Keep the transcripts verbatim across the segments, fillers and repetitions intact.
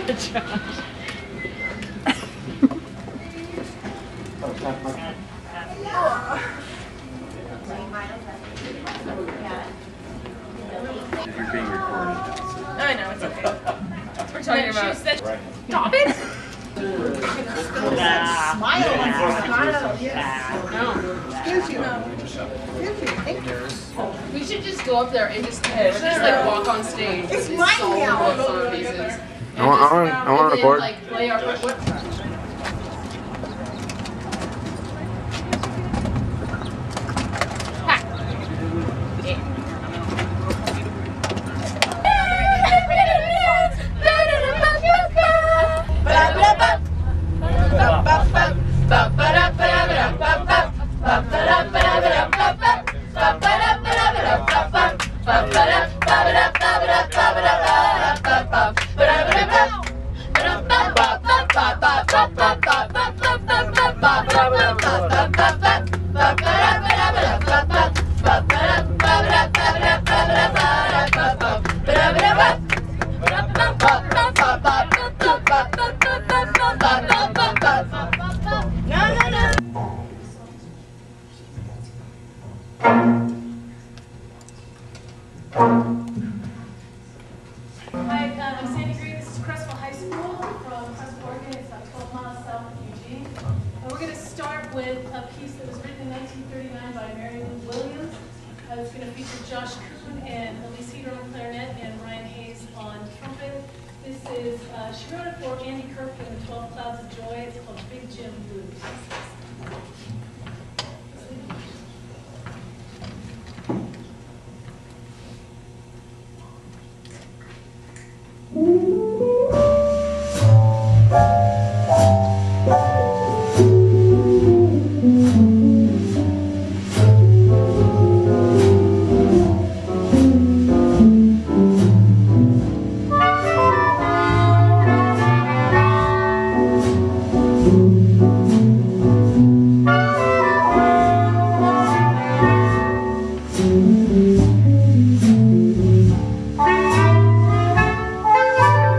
You're being recorded. I know, it's okay. We're talking about. Said, stop it! Smile, smile, yes. No. Excuse you. Excuse you. Thank you. We should just go up there and just, just like walk on stage. It's and mine solve now. what song pieces. I want, I want, I want to record. Like play our what? Hi, uh, I'm Sandy Green. This is Creswell High School from Creswell, Oregon. It's about twelve miles south of Eugene. And we're going to start with a piece that was written in nineteen thirty-nine by Mary Lou Williams. Uh, it's going to feature Josh Kuhn and Elise Heater on clarinet and Ryan Hayes on trumpet. This is, uh, she wrote it for Andy Kirk in the twelve Clouds of Joy. It's called Big Jim Blues. Thank you.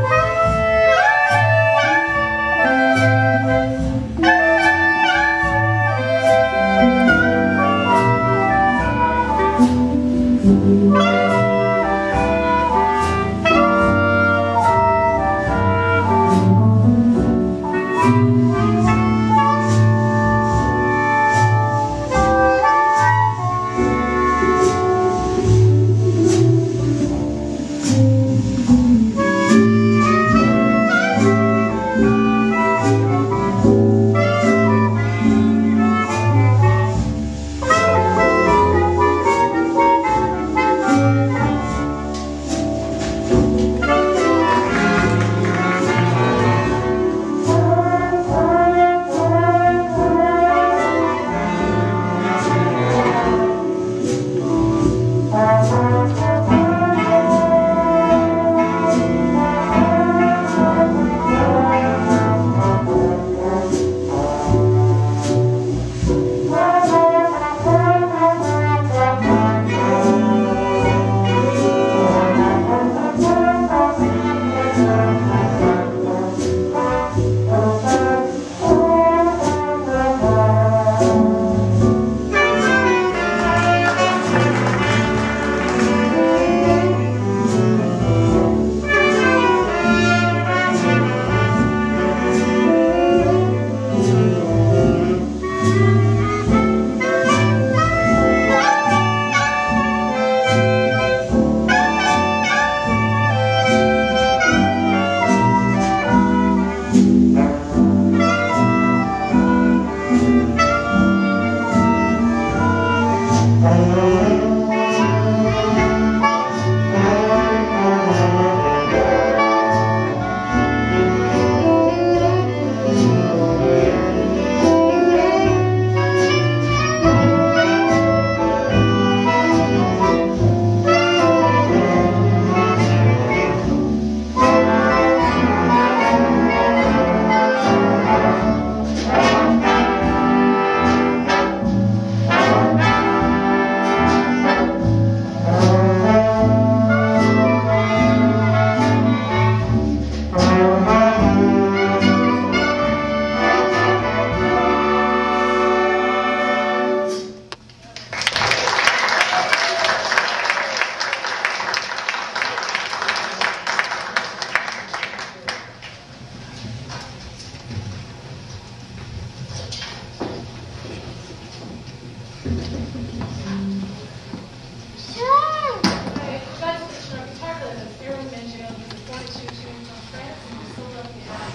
Marilyn Monroe, who's a forty-two student from France, and who's still left behind.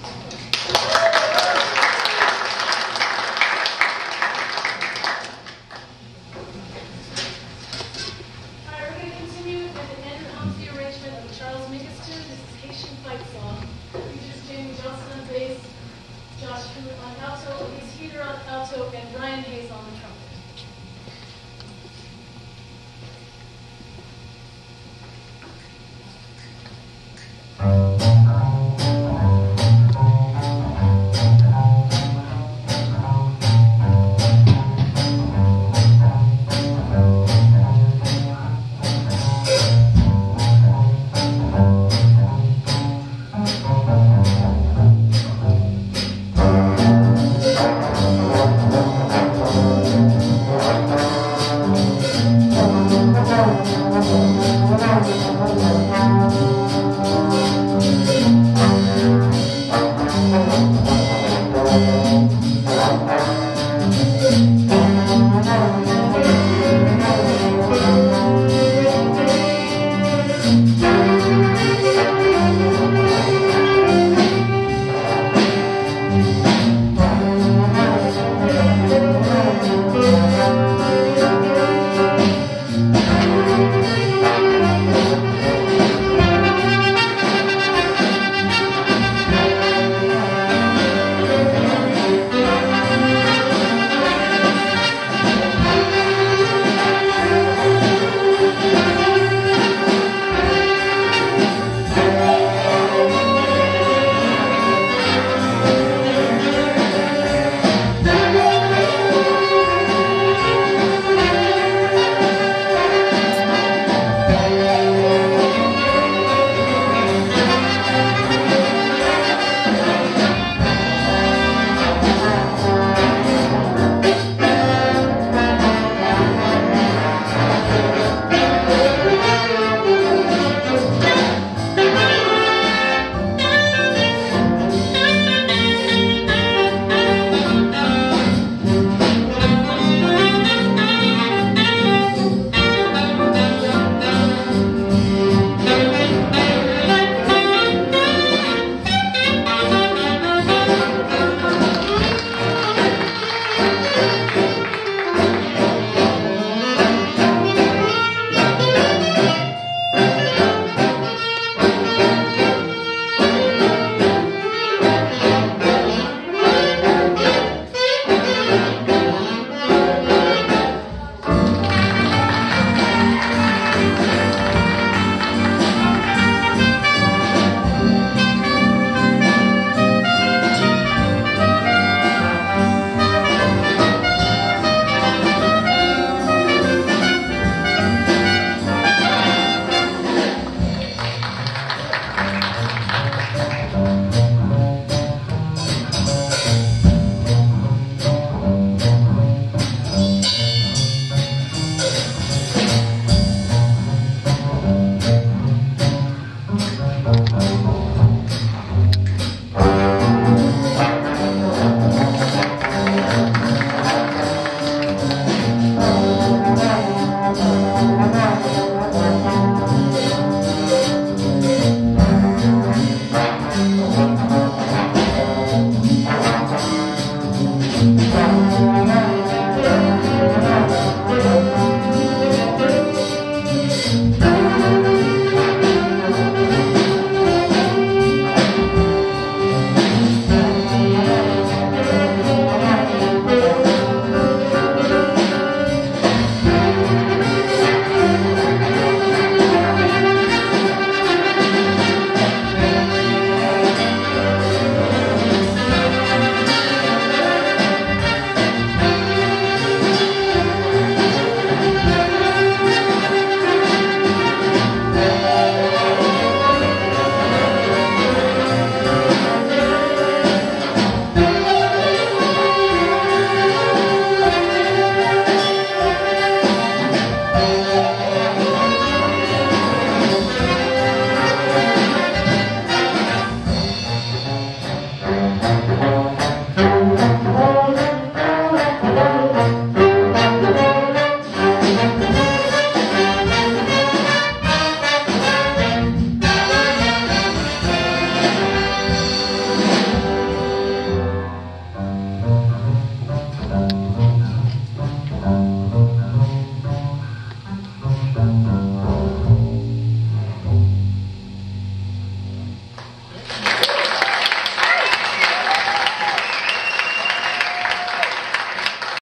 All right, we're going to continue with the end of the arrangement of Charles Mingus tune. This is Haitian Fight Song. Features Jamie Johnson on bass, Josh Hu on alto, Elise Heater on alto, and Brian Hayes on the trumpet.